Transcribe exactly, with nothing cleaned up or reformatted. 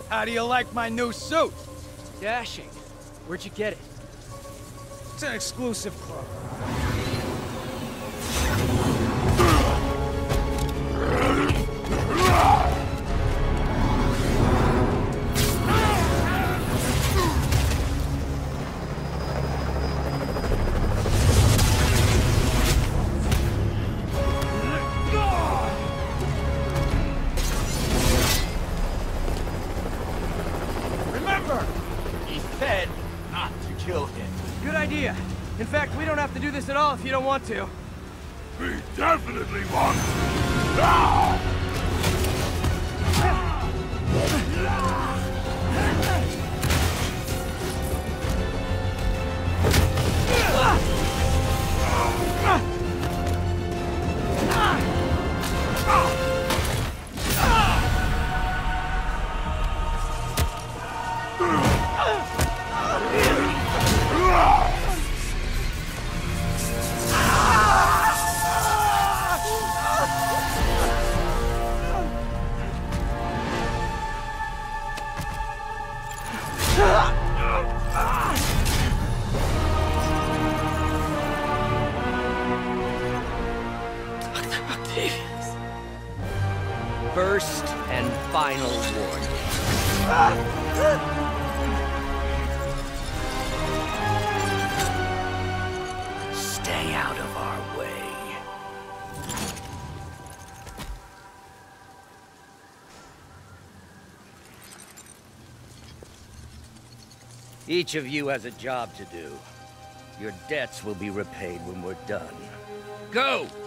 How do you like my new suit? Dashing. Where'd you get it? It's an exclusive club. Good idea. In fact, we don't have to do this at all if you don't want to. We definitely want to. Ah! First and final warning. Stay out of our way. Each of you has a job to do. Your debts will be repaid when we're done. Go!